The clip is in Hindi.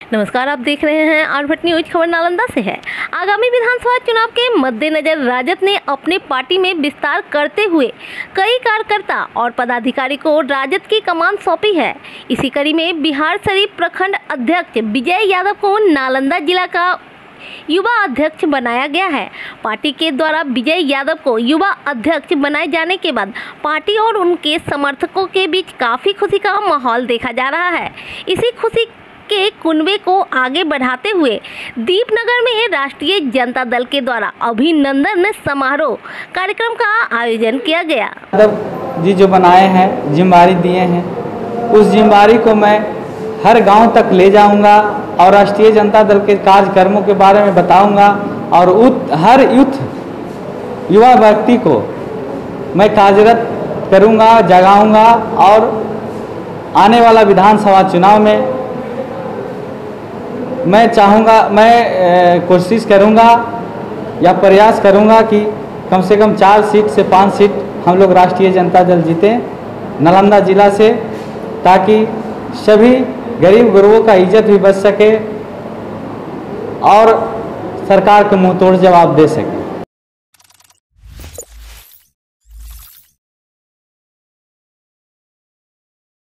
नमस्कार, आप देख रहे हैं आरभट न्यूज। खबर नालंदा से है। आगामी विधानसभा चुनाव के मद्देनजर राजद ने अपने पार्टी में विस्तार करते हुए कई कार्यकर्ता और पदाधिकारी को राजद की कमान सौंपी है। इसी कड़ी में बिहारशरीफ प्रखंड अध्यक्ष विजय यादव को नालंदा जिला का युवा अध्यक्ष बनाया गया है। पार्टी के द्वारा विजय यादव को युवा अध्यक्ष बनाए जाने के बाद पार्टी और उनके समर्थकों के बीच काफी खुशी का माहौल देखा जा रहा है। इसी खुशी के कुनबे को आगे बढ़ाते हुए दीपनगर में राष्ट्रीय जनता दल के द्वारा अभिनंदन समारोह कार्यक्रम का आयोजन किया गया। यादव जी जो बनाए हैं, जिम्मेदारी दिए हैं, उस जिम्मेदारी को मैं हर गांव तक ले जाऊंगा और राष्ट्रीय जनता दल के कार्यक्रमों के बारे में बताऊंगा और हर युवा व्यक्ति को मैं कार्यरत करूंगा, जगाऊंगा और आने वाला विधानसभा चुनाव में मैं कोशिश करूंगा या प्रयास करूंगा कि कम से कम 4 सीट से 5 सीट हम लोग राष्ट्रीय जनता दल जीते नालंदा जिला से, ताकि सभी गरीब गुरुओं का इज्जत भी बच सके और सरकार को मुंह तोड़ जवाब दे सके।